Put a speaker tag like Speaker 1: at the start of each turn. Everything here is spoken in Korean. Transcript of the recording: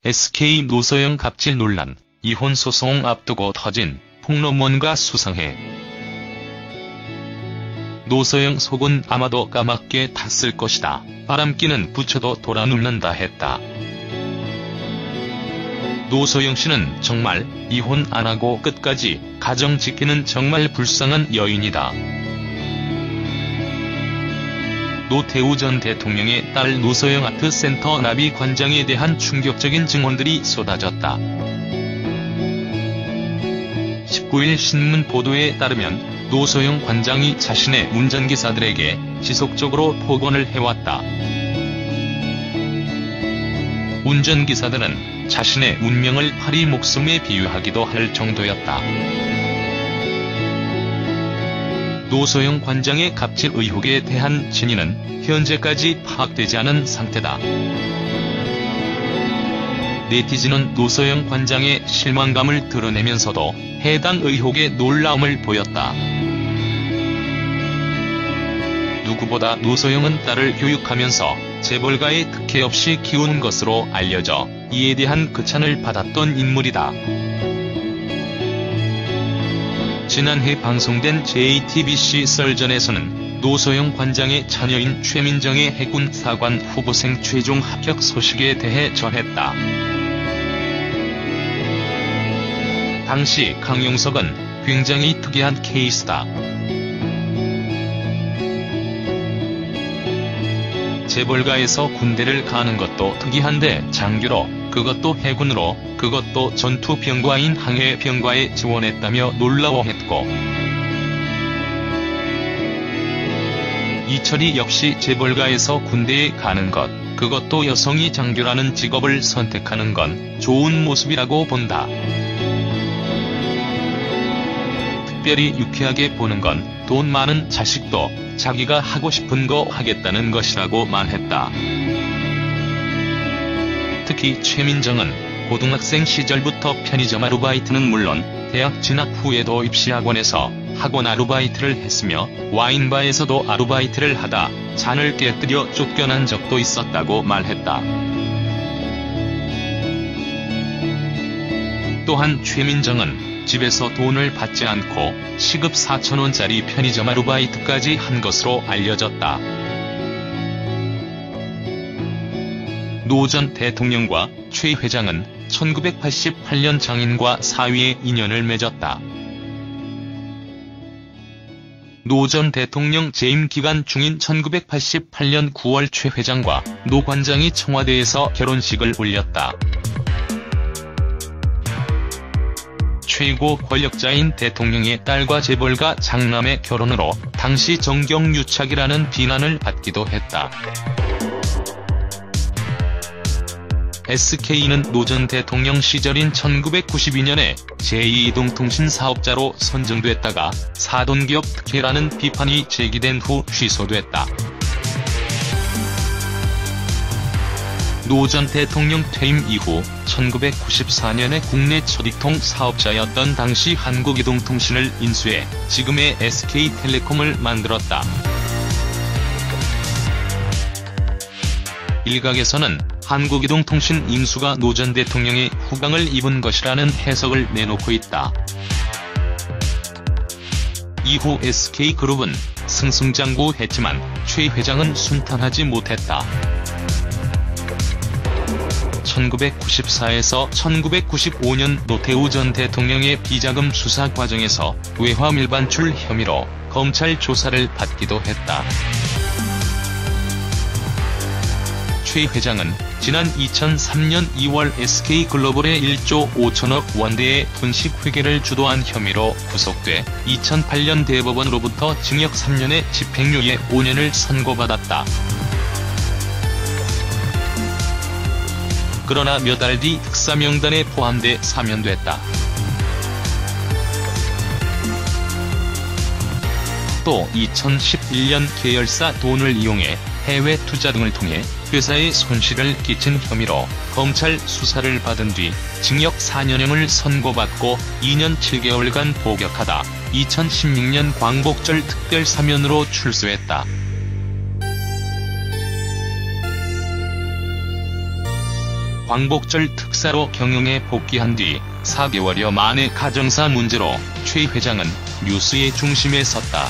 Speaker 1: SK 노소영 갑질 논란, 이혼 소송 앞두고 터진 폭로문과 수상해. 노소영 속은 아마도 까맣게 탔을 것이다. 바람기는 부쳐도 돌아 눕는다 했다. 노소영 씨는 정말 이혼 안 하고 끝까지 가정 지키는 정말 불쌍한 여인이다. 노태우 전 대통령의 딸 노소영 아트센터 나비 관장에 대한 충격적인 증언들이 쏟아졌다. 19일 신문 보도에 따르면 노소영 관장이 자신의 운전기사들에게 지속적으로 폭언을 해왔다. 운전기사들은 자신의 운명을 파리 목숨에 비유하기도 할 정도였다. 노소영 관장의 갑질 의혹에 대한 진위는 현재까지 파악되지 않은 상태다. 네티즌은 노소영 관장의 실망감을 드러내면서도 해당 의혹에 놀라움을 보였다. 누구보다 노소영은 딸을 교육하면서 재벌가의 특혜 없이 키운 것으로 알려져 이에 대한 극찬을 받았던 인물이다. 지난해 방송된 JTBC 썰전에서는 노소영 관장의 자녀인 최민정의 해군 사관 후보생 최종 합격 소식에 대해 전했다. 당시 강용석은 굉장히 특이한 케이스다. 재벌가에서 군대를 가는 것도 특이한데 장교로, 그것도 해군으로, 그것도 전투병과인 항해병과에 지원했다며 놀라워했고, 이철이 역시 재벌가에서 군대에 가는 것, 그것도 여성이 장교라는 직업을 선택하는 건 좋은 모습이라고 본다. 특별히 유쾌하게 보는 건 돈 많은 자식도 자기가 하고 싶은 거 하겠다는 것이라고 말했다. 특히 최민정은 고등학생 시절부터 편의점 아르바이트는 물론 대학 진학 후에도 입시학원에서 학원 아르바이트를 했으며 와인바에서도 아르바이트를 하다 잔을 깨뜨려 쫓겨난 적도 있었다고 말했다. 또한 최민정은 집에서 돈을 받지 않고 시급 4,000원짜리 편의점 아르바이트까지 한 것으로 알려졌다. 노 전 대통령과 최 회장은 1988년 장인과 사위의 인연을 맺었다. 노 전 대통령 재임 기간 중인 1988년 9월 최 회장과 노 관장이 청와대에서 결혼식을 올렸다. 최고 권력자인 대통령의 딸과 재벌가 장남의 결혼으로 당시 정경유착이라는 비난을 받기도 했다. SK는 노 전 대통령 시절인 1992년에 제2이동통신 사업자로 선정됐다가 사돈기업 특혜라는 비판이 제기된 후 취소됐다. 노 전 대통령 퇴임 이후 1994년에 국내 첫 이통 사업자였던 당시 한국이동통신을 인수해 지금의 SK텔레콤을 만들었다. 일각에서는 한국이동통신 인수가 노 전 대통령의 후광을 입은 것이라는 해석을 내놓고 있다. 이후 SK그룹은 승승장구했지만 최 회장은 순탄하지 못했다. 1994에서 1995년 노태우 전 대통령의 비자금 수사 과정에서 외화 밀반출 혐의로 검찰 조사를 받기도 했다. 최 회장은 지난 2003년 2월 SK글로벌의 1조 5천억 원대의 분식 회계를 주도한 혐의로 구속돼 2008년 대법원으로부터 징역 3년에 집행유예 5년을 선고받았다. 그러나 몇 달 뒤 특사 명단에 포함돼 사면됐다. 또 2011년 계열사 돈을 이용해 해외 투자 등을 통해 회사에 손실을 끼친 혐의로 검찰 수사를 받은 뒤 징역 4년형을 선고받고 2년 7개월간 복역하다 2016년 광복절 특별사면으로 출소했다. 광복절 특사로 경영에 복귀한 뒤 4개월여 만에 가정사 문제로 최 회장은 뉴스의 중심에 섰다.